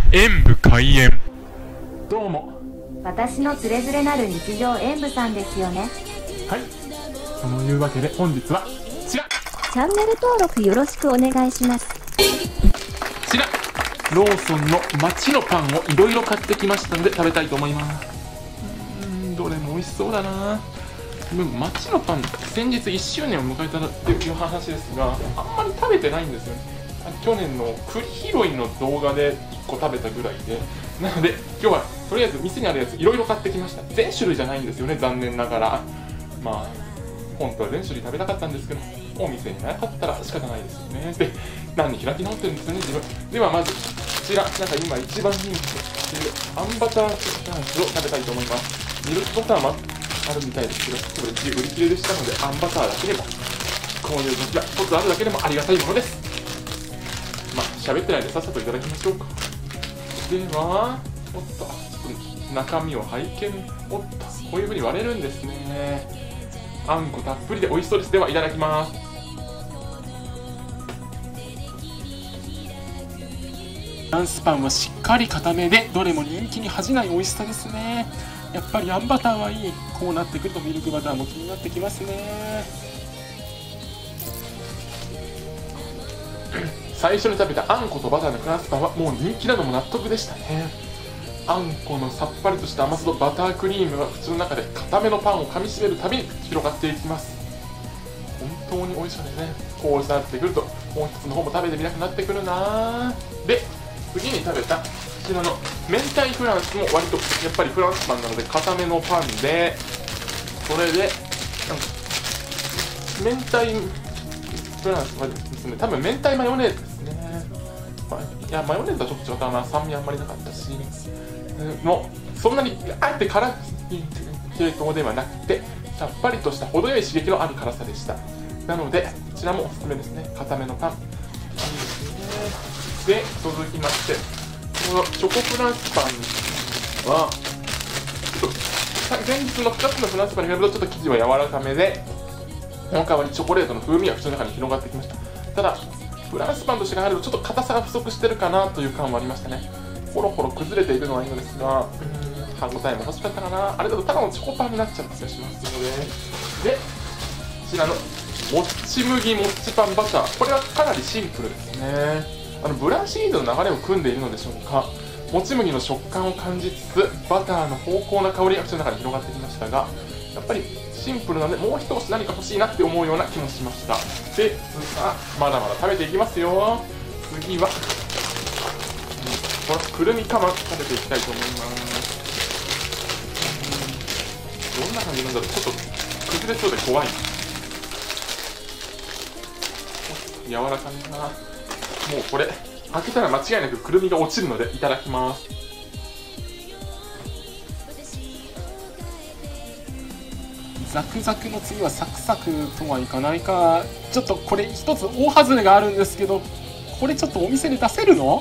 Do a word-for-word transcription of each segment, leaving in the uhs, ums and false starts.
演武開演。どうも、 私のつれづれなる日常演武さんですよね。 はい、そのいうわけで本日はこちらチャンネル登録よろしくお願いします。 こちらローソンの街のパンをいろいろ買ってきましたので食べたいと思います。うーん、どれも美味しそうだな。街のパン、先日いっしゅうねんを迎えたっていう話ですが、あんまり食べてないんですよね。去年の栗拾いの動画でいっこ食べたぐらいで、なので今日はとりあえず店にあるやついろいろ買ってきました。全種類じゃないんですよね、残念ながら。まあ本当は全種類食べたかったんですけど、お店になかったら仕方ないですよね。で、何に開き直ってるんですよね、自分。ではまずこちら、なんか今一番人気しているあんバターチキンライスを食べたいと思います。ミルクバターもあるみたいですけど、これ一時売り切れでしたので、あんバターだけでもこういう時が一つあるだけでもありがたいものです。まあ喋ってないでさっさといただきましょうか。では、おっと、ちょっと中身を拝見。おっと、こういう風に割れるんですね。あんこたっぷりで美味しそうです。ではいただきます。フランスパンはしっかり固めで、どれも人気に恥じない美味しさですね。やっぱりあんバターはいい。こうなってくるとミルクバターも気になってきますね。最初に食べたあんことバターのフランスパンはもう人気なのも納得でしたね。あんこのさっぱりとした甘さとバタークリームが口の中で固めのパンを噛みしめるたびに広がっていきます。本当に美味しかったですね。こうなってくるともう一つの方も食べてみたくなってくるな。で、次に食べたこちらの明太フランスも割とやっぱりフランスパンなので固めのパンで、それでなんか明太フランスはですね、多分明太マヨネーズですね。まあ、いやマヨネーズはちょっと違ったな。酸味あんまりなかったし、もうそんなにあえて辛い系統ではなくて、さっぱりとした程よい刺激のある辛さでした。なのでこちらもおすすめですね。固めのパンいいですね。で、続きましてこのチョコフランスパンはちょっと前日のふたつのフランスパンに比べるとちょっと生地は柔らかめで、その代わりチョコレートの風味が口の中に広がってきました。ただフランスパンとして入るとちょっと硬さが不足してるかなという感はありましたね。ポロポロ崩れているのはいいのですが、歯応えも欲しかったかな。あれだとただのチョコパンになっちゃう気がしますので。で、こちらのもっち麦もっちパンバター、これはかなりシンプルですね。あのブランシーズの流れを組んでいるのでしょうか。もち麦の食感を感じつつバターの濃厚な香りが口の中に広がってきましたが、やっぱりシンプルなのでもう一押し何か欲しいなって思うような気もしました。で、さあまだまだ食べていきますよ。次はこのくるみかま食べていきたいと思います。どんな感じなんだろう。ちょっと崩れそうで怖い。柔らかいな。もうこれ開けたら間違いなくくるみが落ちるのでいただきます。ザクザクの次はサクサクとはいかないか。ちょっとこれ一つ大外れがあるんですけど、これちょっとお店で出せるの？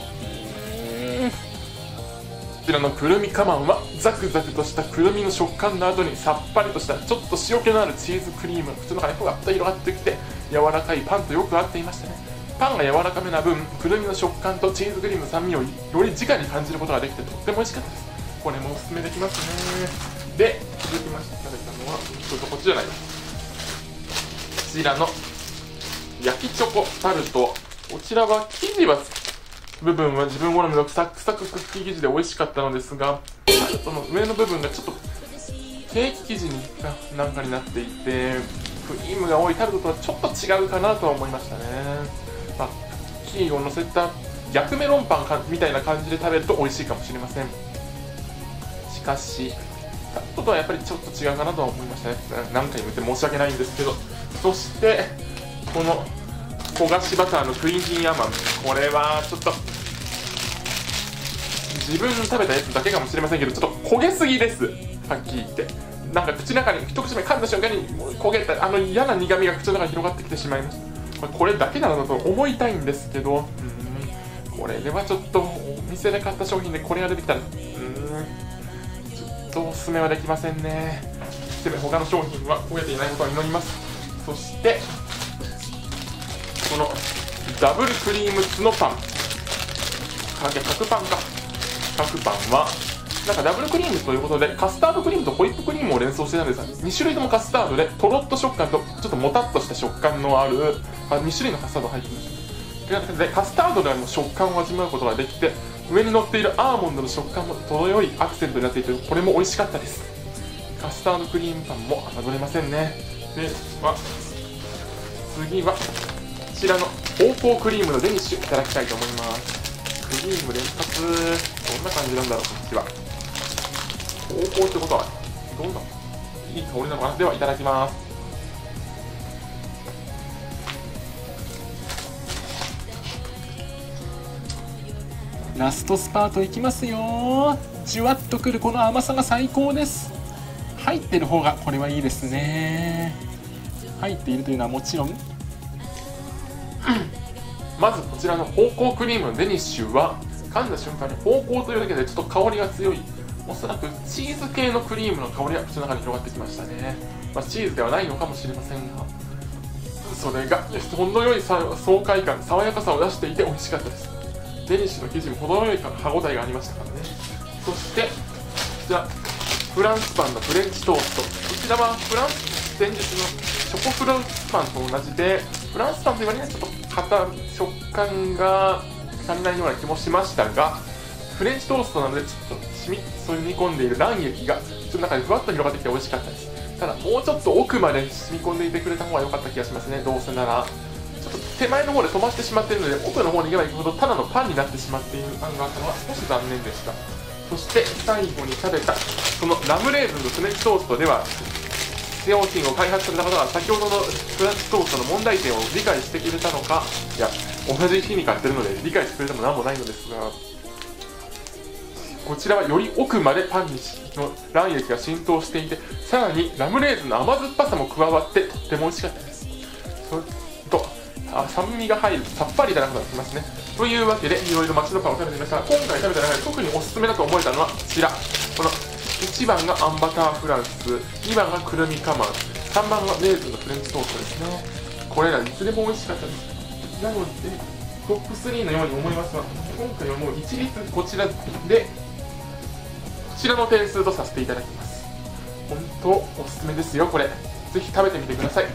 こちらのくるみカマンはザクザクとしたくるみの食感の後にさっぱりとしたちょっと塩気のあるチーズクリームが口の中にふわっと広がってきて、柔らかいパンとよく合っていましたね。パンが柔らかめな分、くるみの食感とチーズクリームの酸味をより直に感じることができてとっても美味しかったです。これもおすすめできますね。で、続きまして食べたのはちょっとこっちじゃないこちらの焼きチョコタルト。こちらは生地は部分は自分好みのサクサククッキー生地で美味しかったのですが、タルトの上の部分がちょっとケーキ生地になんかになっていて、クリームが多いタルトとはちょっと違うかなとは思いましたね。まあ、クッキーを乗せた逆メロンパンかみたいな感じで食べると美味しいかもしれません。しかしタルトとはやっぱりちょっと違うかなとは思いましたね。何回も言って申し訳ないんですけど。そしてこの焦がしバターのクイーンジンアマン、これはちょっと自分食べたやつだけかもしれませんけど、ちょっと焦げすぎです。はっきり言って、なんか口の中に一口目噛んだ瞬間に焦げたあの嫌な苦みが口の中に広がってきてしまいました。これだけなのだと思いたいんですけど、うん、これではちょっとお店で買った商品でこれが出てきたら、うん、ちょっとおすすめはできませんね。せめて他の商品は焦げていないことを祈ります。そしてこのダブルクリームツノパン、かけ角パンか、 各パンはなんかダブルクリームということでカスタードクリームとホイップクリームを連想してたんですが、に種類ともカスタードでとろっと食感とちょっともたっとした食感のあるに種類のカスタードが入っていました。という形でカスタードでも食感を味わうことができて、上に乗っているアーモンドの食感も程よいアクセントになっていて、これも美味しかったです。カスタードクリームパンも侮れませんね。では次はこちらの方向クリームのデニッシュいただきたいと思います。クリーム連発、どんな感じなんだろう。こっちは方向ってことはどんないい香りなのかな。ではいただきます。 ラストスパートいきますよ。じゅわっとくるこの甘さが最高です。入ってる方がこれはいいですね。入っているというのはもちろんまずこちらの方向クリームのデニッシュは噛んだ瞬間に方向というだけでちょっと香りが強い、おそらくチーズ系のクリームの香りが口の中に広がってきましたね。まあ、チーズではないのかもしれませんが、それが程よい爽快感、爽やかさを出していて美味しかったです。デニッシュの生地も程よい歯ごたえがありましたからね。そしてこちらフランスパンのフレンチトースト、こちらはフランス前日のチョコフランスパンと同じで、フランスパンという割にはちょっと硬食感が足りないような気もしましたが、フレンチトーストなのでちょっと染み染み込んでいる卵液が口の中にふわっと広がってきて美味しかったです。ただもうちょっと奥まで染み込んでいてくれた方が良かった気がしますね。どうせならちょっと手前の方で飛ばしてしまっているので、奥の方に行けば行くほどただのパンになってしまっている感があったのは少し残念でした。そして最後に食べたそのラムレーズンのフレンチトーストでは、商品を開発された方が先ほどのフレンチトーストの問題点を理解してくれたのか、いや同じ日に買ってるので理解してくれても何もないのですが、こちらはより奥までパンにの卵液が浸透していて、さらにラムレーズンの甘酸っぱさも加わってとっても美味しかったです。それとあ酸味が入るさっぱりいただくことができますね。というわけでいろいろ街のパンを食べてみましたが、今回食べた中で特におすすめだと思えたのはこちら、このいちばんがあんバターフランス、にばんがくるみカマン、さんばんがレーズンのフレンチトーストですね。これらいずれも美味しかったです。なのでトップスリーのように思いますが、今回はもう一律こちらでこちらの点数とさせていただきます。本当おすすめですよ。これぜひ食べてみてください。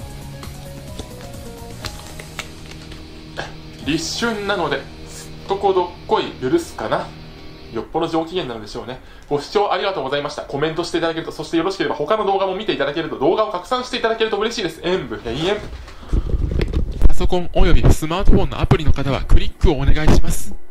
立春なのですっとこどっこい許すかな。よっぽど上機嫌なのでしょうね。ご視聴ありがとうございました。コメントしていただけると、そしてよろしければ他の動画も見ていただけると、動画を拡散していただけると嬉しいです。演武閉園。パソコンおよびスマートフォンのアプリの方はクリックをお願いします。